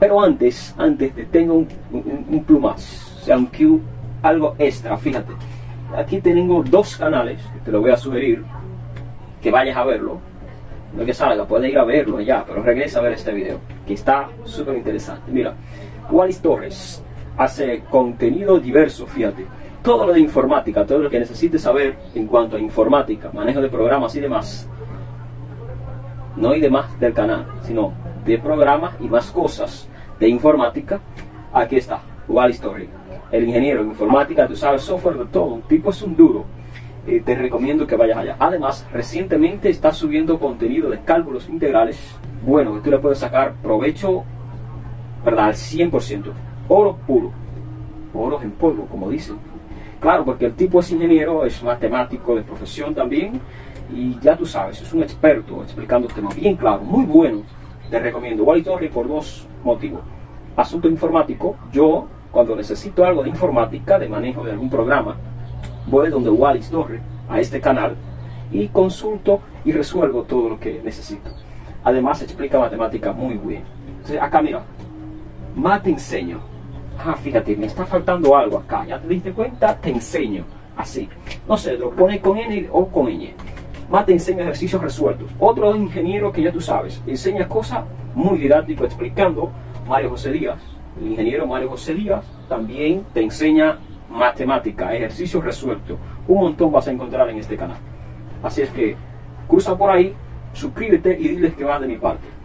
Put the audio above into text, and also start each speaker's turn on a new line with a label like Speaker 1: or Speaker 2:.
Speaker 1: Pero antes te tengo un plus más, o sea, un cue, algo extra. Fíjate, aquí tengo dos canales que te lo voy a sugerir que vayas a verlo. No que salga, puedes ir a verlo ya, pero regresa a ver este video, que está súper interesante. Mira, Wallis Torres hace contenido diverso, fíjate. Todo lo de informática, todo lo que necesites saber en cuanto a informática, manejo de programas y demás. No hay de más del canal, sino de programas y más cosas de informática. Aquí está, Wallis Torres, el ingeniero en informática, tú sabes, software de todo, un tipo es un duro. Te recomiendo que vayas allá. Además, recientemente está subiendo contenido de cálculos integrales, bueno, que tú le puedes sacar provecho, ¿verdad? Al 100%, oro puro, oro en polvo, como dicen. Claro, porque el tipo es ingeniero, es matemático de profesión también, y ya tú sabes, es un experto explicando temas bien claros, muy buenos. Te recomiendo Wallis Torres por dos motivos. Asunto informático, yo cuando necesito algo de informática, de manejo de algún programa, voy donde Wallis Torres, a este canal, y consulto y resuelvo todo lo que necesito. Además explica matemática muy bien. Entonces, acá mira, más te enseño. Ah, fíjate, me está faltando algo acá. ¿Ya te diste cuenta? Te enseño. Así. No sé, lo pone con N o con ñ. Más te enseña ejercicios resueltos. Otro ingeniero que ya tú sabes, enseña cosas muy didácticas explicando. Mario José Díaz. El ingeniero Mario José Díaz también te enseña matemática, ejercicios resueltos. Un montón vas a encontrar en este canal. Así es que cruza por ahí, suscríbete y diles que vas de mi parte.